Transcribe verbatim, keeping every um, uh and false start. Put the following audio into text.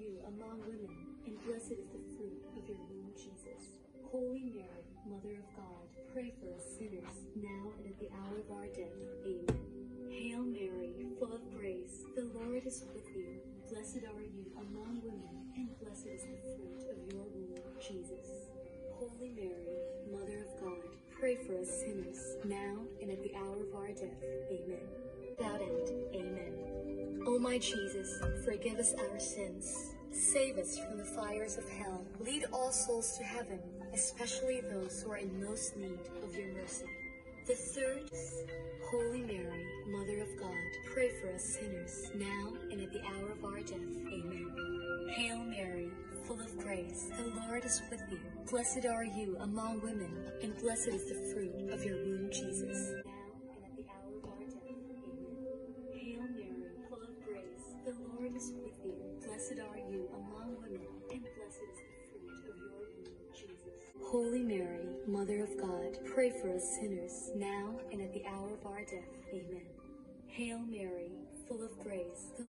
you among women, and blessed is the fruit of your womb, Jesus. Holy Mary, Mother of God, pray for us sinners, now and at the hour of our death. Amen. Hail Mary, full of grace, the Lord is with you. Blessed are you among women, and blessed is the fruit of your womb, Jesus. Holy Mary, Mother of God, pray for us sinners, now and at the hour of our death. Amen. Without end. Amen. O my Jesus, forgive us our sins. Save us from the fires of hell. Lead all souls to heaven, especially those who are in most need of your mercy. The third, Holy Mary, Mother of God, pray for us sinners, now and at the hour of our death. Amen. Hail Mary, full of grace, the Lord is with you. Blessed are you among women, and blessed is the fruit of your womb, Jesus. Now and at the hour of our death. Amen. Hail Mary, full of grace, the Lord is with you. Blessed are you among women, and blessed is the fruit of your womb, Jesus. Holy Mary, Mother of God, pray for us sinners, now and at the hour of our death. Amen. Hail Mary, full of grace, the